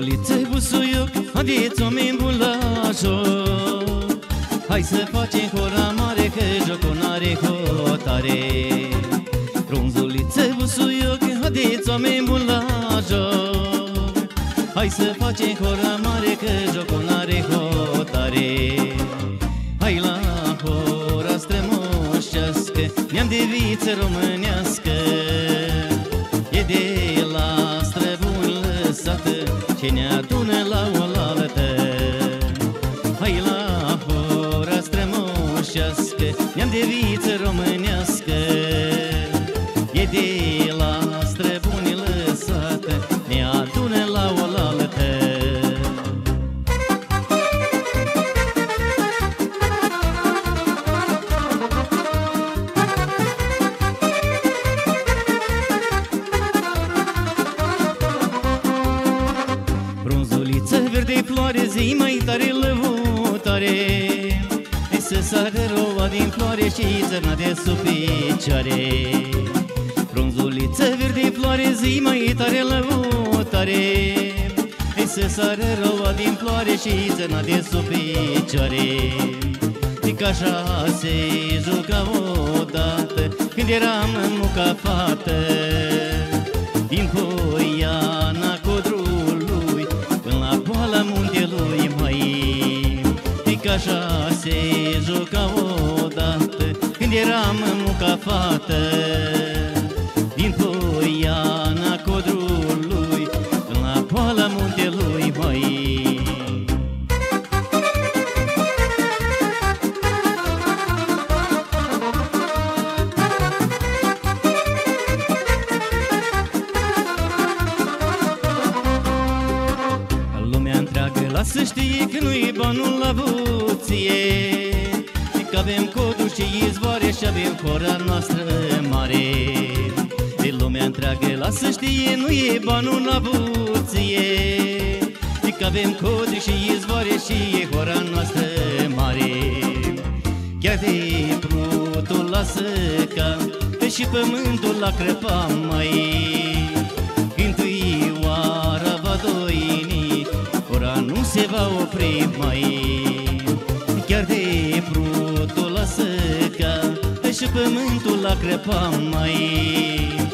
Frunzulițe, busuioc, haideți oameni buni la joc. Hai să facem hora mare, că jocul n-are hotare. Frunzulițe, busuioc, haideți oameni buni la joc. Hai să facem hora mare, că jocul n-are hotare. Hai la hora strămoșească, neam de viță românească. E de la străbuni lăsată, ce ne adună la oaltă. Hai la hora strămoșească, neam de viță românească. E de la străbuni lăsată, ne adună la oaltă. Frunzuliță verde floare, zi mai tare lăutare. Hai să sară roa din floare și țărna de sub picioare. Frunzuliță verde floare, zi mai tare lăutare. Hai să sară roa din floare și țărna de sub picioare. Că așa se juca odată, când eram muca fată. Din Poiana Codrului până la poala muntelui, măi. Că așa se juca odată, când eram muca fată. Din Poiana Codrului până la poala muntelui, măi. Să știe că nu-i banul la buție, că avem coduri și izvoare și avem hora noastră mare. De lumea întreagă lasă știe, nu e banul la buție, că avem coduri și izvoare și e hora noastră mare. Chiar de prutul lasă ca, că și pământul la crăpa, mai. Când-i oara va doini, ora nu se va opri, mai. Chiar de prutul la săca, și pământul la crăpa, mai.